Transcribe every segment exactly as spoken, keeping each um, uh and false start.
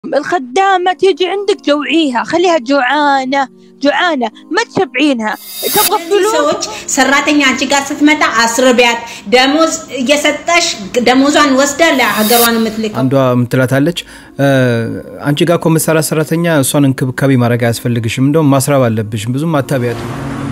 الخدامة تيجي عندك جوعيها، خليها جوعانة جوعانة ما تشبعينها. تبغى فلوس سراتني አንቺ ጋር ስትመጣ አስርቢያት ደሞዝ እየሰጠሽ ደሞዟን ወስዳ ለሀገሯን ምትልከው አንዷ ምትላታለች አንቺ ጋር እኮ መሰራ ሰራተኛ እሷን እንክብካቤ ማድረግ አያስፈልግሽም እንደው ማስራብ አለብሽ ብዙም አታቢያት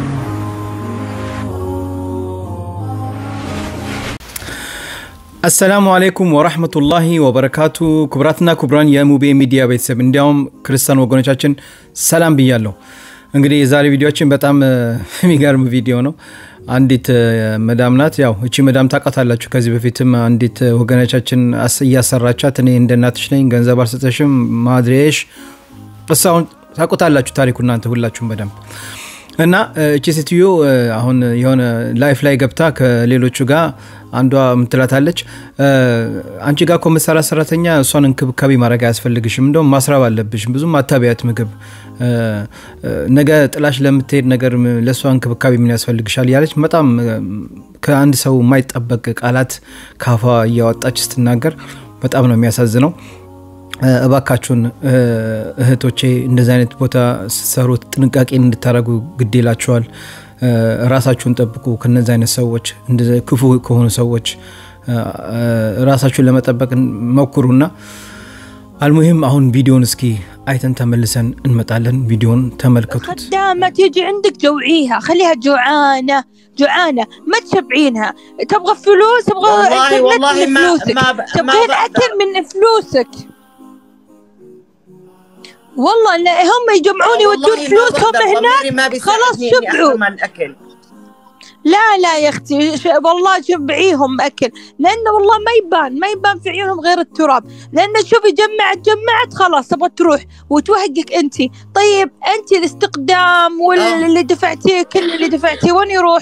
السلام عليكم ورحمة الله وبركاته كبراتنا كبران يا موبي ميديا ቤተሰብ እንዲያውም ክርስቲያን ወገኖቻችን ሰላም ብያለሁ እንግዲህ የዛሬ ቪዲዮአችን በጣም የሚገርም ቪዲዮ ነው አንዲት መዳም ናት ያው እቺ መዳም ታውቃታላችሁ ከዚህ በፊትም አንዲት ወገኖቻችን ያሰራቻት እኔ እንደናትሽ ነኝ ገንዘብ አልሰጠሽም ማድሬሽ እሷን ታውቃታላችሁ ታሪኩ እናንተ ሁላችሁም በደንብ እና እቺ ሴትዮ አሁን የሆነ ላይፍ ላይ ገብታ ከሌሎቹ ጋር አንዷ ምትላታለች አንቺ ጋር ኮመሰራ ሰራተኛ እሷን እንክብካቤ ማድረግ አያስፈልግሽም እንደው ማስራብ አለብሽ ብዙም አታቢያት ምግብ ነገ ጥላሽ ለምትሄድ ነገር ለሷ እንክብካቤ ምን ያስፈልግሻል ያለች በጣም ከአንድ ሰው የማይጠበቅ ቃላት ካፋ ያወጣች ስትናገር በጣም ነው የሚያሳዝነው እባካችሁን እህቶቼ እንደዚህ አይነት ቦታ ሰሩት ጥንቃቄ እንድታረጉ ግዴላችኋል ራሳችሁን ጠብቁ ከነዚህ አይነት ሰዎች እንደዚህ ክፉ ከሆኑ ሰዎች ራሳችሁን ለመጠበቅ ሞክሩና المهم አሁን ቪዲዮን እስኪ አይተን ተመልሰን እንመጣለን ቪዲዮን ተመልከቱት خدامة تيجي عندك جوعيها خليها جوعانة جوعانة ما تشبعينها تبغى فلوس تبغى والله والله ما ما تبغين اكل من فلوسك والله لا هم يجمعوني يودون فلوسهم هناك خلاص شبعوا لا لا يا اختي والله شبعيهم اكل لانه والله ما يبان ما يبان في عيونهم غير التراب لانه شوفي جمعت جمعت خلاص تبغى تروح وتوهقك انت طيب انت الاستقدام واللي دفعتيه كل اللي دفعتيه وين يروح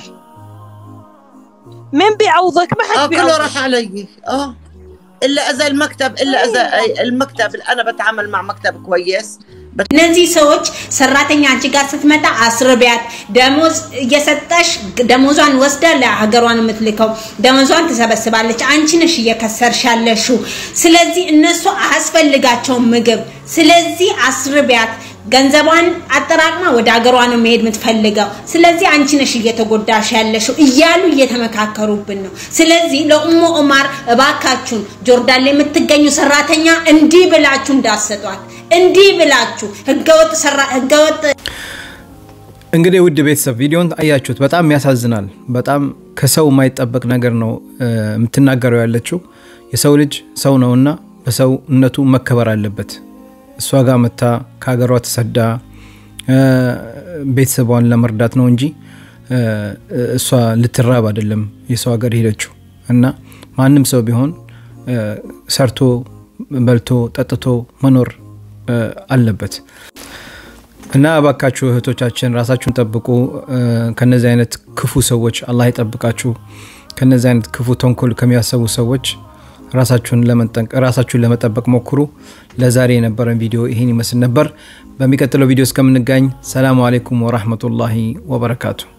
مين بيعوضك ما حد بيعوضك كله راح علي اه الا اذا المكتب الا اذا المكتب انا بتعامل مع مكتب كويس እነዚህ ሰዎች ሰራተኛ አንቺ ጋር ስትመጣ አስርቢያት ደሞዝ እየሰጠሽ ደሞዟን ወስዳ ለሀገሯን ምትልከው ደሞዟን ተሰበስባለች አንቺ ነሽ እየከሰርሻለሽው ስለዚህ እነሱ አስፈልጋቸው ምግብ ስለዚህ አስርቢያት ገንዘቧን አጠራቅማ ወደ ሀገሯ ነው መሄድ ምትፈልገው ስለዚህ አንቺ ነሽ እየተጎዳሽ ያለሽው እያሉ እየተመካከሩብን ነው ስለዚህ ለኡሙ ዑማር እባካችሁን ጆርዳን ላይ የምትገኙ ሰራተኛ እንዲህ ብላችሁ እንዳሰጧት እንዲህ ብላችሁ ህገወጥ ሰራ ህገወጥ እንግዲህ ውድ ቤተሰብ ቪዲዮን አያችሁት በጣም ያሳዝናል በጣም ከሰው የማይጠበቅ ነገር ነው የምትናገረው ያለችው የሰው ልጅ ሰው ነውና በሰውነቱ መከበር አለበት እሷ ጋር መታ ከሀገሯ ተሰዳ ቤተሰቧን ለመርዳት ነው እንጂ እሷ ልትራብ አይደለም የሰው ሀገር ሄደችው እና ማንንም ሰው ቢሆን ሰርቶ በልቶ ጠጥቶ መኖር አለበት እና አባካችሁ እህቶቻችን ራሳችሁን ጠብቁ ከነዚህ አይነት ክፉ ሰዎች አላህ ይጠብቃችሁ ከነዚህ አይነት ክፉ ተንኮል ከሚያሰቡ ሰዎች ራሳችሁን ለመጠንቀቅ ራሳችሁን ለመጠበቅ ሞክሩ ለዛሬ የነበረን ቪዲዮ ይሄን ይመስል ነበር በሚቀጥለው ቪዲዮ እስከምንገናኝ ሰላም አለይኩም ወራህመቱላሂ ወበረካቱ